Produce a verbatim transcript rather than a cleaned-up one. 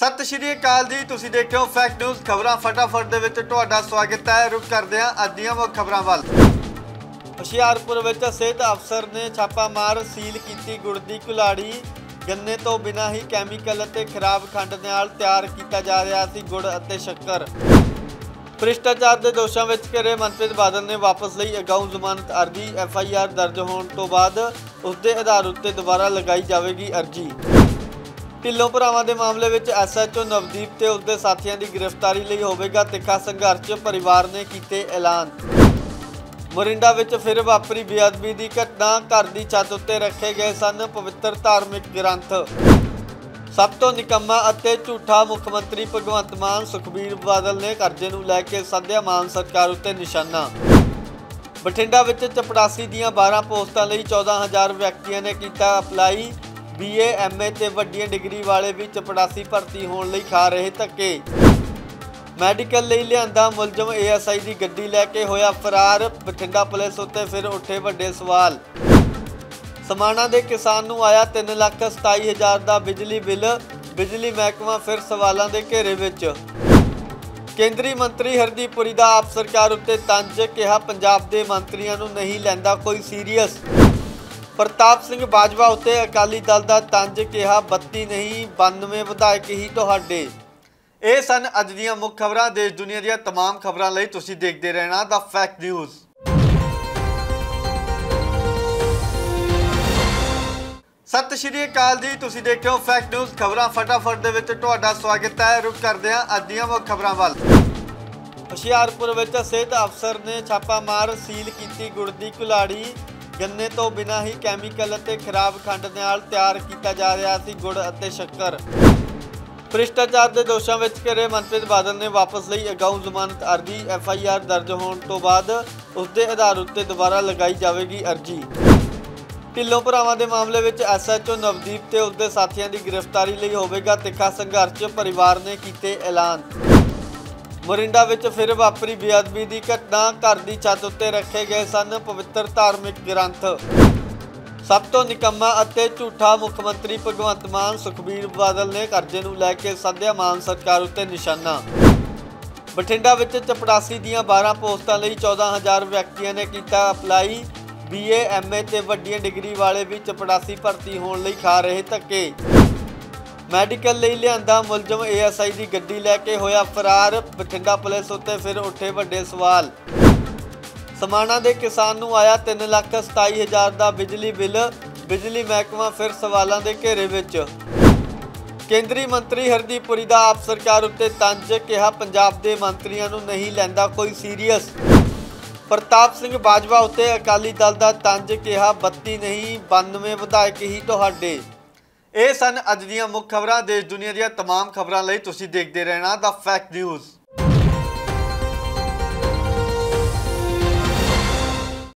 सत श्री अकाल जी, तुसीं देख रहे हो फैक्ट न्यूज़ खबरां फटाफट दे विच तुहाडा स्वागत है। रुक करदे हां अज दीआं मुੱਖ खबरां वल। हुशियारपुर विच सिहत अफसर ने छापा मार सील कीती गुड़ दी कुल्हाड़ी। गन्ने तो बिना ही कैमिकल अते खराब खंड नाल तैयार किया जा रहा सी गुड़ अते शक्कर। भ्रिष्टाचार के दोषों में घिरे मनप्रीत बादल ने वापस लई अगाऊ जमानत अर्जी। एफ आई आर दर्ज होने तो बाद उसके आधार उत्ते दोबारा लगाई जाएगी अर्जी। ढिल्लों भरावां दे मामले विच एस एच ओ नवदीप ते उसके साथियों की गिरफ्तारी लई होवेगा तिखा संघर्ष, परिवार ने कीते ऐलान। मोरिंडा विच फिर वापरी बेअदबी की घटना। घर की छत उत्ते रखे गए सन पवित्र धार्मिक ग्रंथ। सब तो निकम्मा अते झूठा मुख्यमंत्री भगवंत मान। सुखबीर बादल ने करजे नूं लैके सद्या मान सरकार उत्ते निशाना। बठिंडा विच चपड़ासी दीआं बारह पोस्टां लई चौदह हज़ार व्यक्तियों ने कीता apply. B A M A ते वड्डियां डिग्री वाले भी चपड़ासी भर्ती होने लई खा रहे धक्के। मैडिकल लई लिआंदा मुलजम ए एस आई की गड्डी लैके होया फरार। बठिंडा पुलिस उत्ते फिर उठे वड्डे सवाल। समाणा दे किसान नूं आया तीन लाख सताई हज़ार का बिजली बिल। बिजली महकमा फिर सवालों के घेरे विच। केंद्रीय मंत्री हरदीप पुरी का आप सरकार उत्ते तंज। कहा पंजाब के मंत्रियों नूं नहीं लैंदा कोई सीरीयस। प्रताप सिंह बाजवा उत्ते अकाली दल का तंज। कहा बत्ती नहीं बानवे विधायक ही तुहाडे। ਇਹ ਸਨ ਅੱਜ ਦੀਆਂ ਮੁੱਖ ਖਬਰਾਂ। ਦੇਸ਼ ਦੁਨੀਆ ਦੀਆਂ तमाम ਖਬਰਾਂ ਲਈ ਤੁਸੀਂ ਦੇਖਦੇ ਰਹਿਣਾ ਦ ਫੈਕਟ ਨਿਊਜ਼। ਸਤਿ ਸ਼੍ਰੀ ਅਕਾਲ ਜੀ, ਤੁਸੀਂ ਦੇਖ ਰਹੇ ਹੋ ਫੈਕਟ ਨਿਊਜ਼ ਖਬਰਾਂ ਫਟਾਫਟ ਦੇ ਵਿੱਚ ਤੁਹਾਡਾ ਸਵਾਗਤ ਹੈ। ਰੁਕ ਕਰਦੇ ਹਾਂ ਅੱਜ ਦੀਆਂ ਮੁੱਖ ਖਬਰਾਂ ਵੱਲ। ਹੁਸ਼ਿਆਰਪੁਰ ਵਿੱਚ ਸਿਹਤ ਅਫਸਰ ਨੇ ਛਾਪਾ ਮਾਰ ਸੀਲ ਕੀਤੀ ਗੁੜ ਦੀ ਕੁल्हाड़ी। ਗੰਨੇ ਤੋਂ ਬਿਨਾ ਹੀ ਕੈਮੀਕਲ ਅਤੇ ਖਰਾਬ ਖੰਡ ਨਾਲ ਤਿਆਰ ਕੀਤਾ ਜਾ ਰਿਹਾ ਸੀ ਗੁੜ ਅਤੇ ਸ਼ੱਕਰ। भ्रिष्टाचार के दोषों में घिरे मनप्रीत बादल ने वापस लई अगाऊ जमानत अर्जी। एफ आई आर दर्ज होने तो बाद उसके आधार उत्ते दोबारा लगाई जाएगी अर्जी। ढिल्लों भरावां दे मामले विच एस एच ओ नवदीप ते उसके साथियों की गिरफ्तारी लई होवेगा तिखा संघर्ष, परिवार ने कीते ऐलान। मोरिंडा विच फिर वापरी बेअदबी की घटना। घर की छत उत्ते रखे गए सन पवित्र धार्मिक ग्रंथ। सब तो निकम्मा अते झूठा मुख्यमंत्री भगवंत मान। सुखबीर बादल ने करजे नूं लैके सद्या मान सरकार उत्ते निशाना। बठिंडा विच चपड़ासी दीआं बारह पोस्टां लई चौदह हज़ार व्यक्तियों ने कीता apply. B A M A ते वड्डियां डिग्री वाले भी चपड़ासी भर्ती होने लई खा रहे धक्के। मैडिकल लई लिआंदा मुलजम ए एस आई की गड्डी लैके होया फरार। बठिंडा पुलिस उत्ते फिर उठे वड्डे सवाल। समाणा दे किसान नूं आया तीन लाख सताई हज़ार का बिजली बिल। बिजली महकमा फिर सवालों के घेरे विच। केंद्रीय मंत्री हरदीप पुरी का आप सरकार उत्ते तंज। कहा पंजाब के मंत्रियों नूं नहीं लैंदा कोई सीरीयस। प्रताप सिंह बाजवा उत्ते अकाली दल का तंज। कहा बत्ती नहीं बानवे विधायक ही तुहाडे। ਇਹ ਸਨ ਅੱਜ ਦੀਆਂ ਮੁੱਖ ਖਬਰਾਂ। ਦੇਸ਼ ਦੁਨੀਆ ਦੀਆਂ तमाम ਖਬਰਾਂ ਲਈ ਤੁਸੀਂ ਦੇਖਦੇ ਰਹਿਣਾ ਦ ਫੈਕਟ ਨਿਊਜ਼।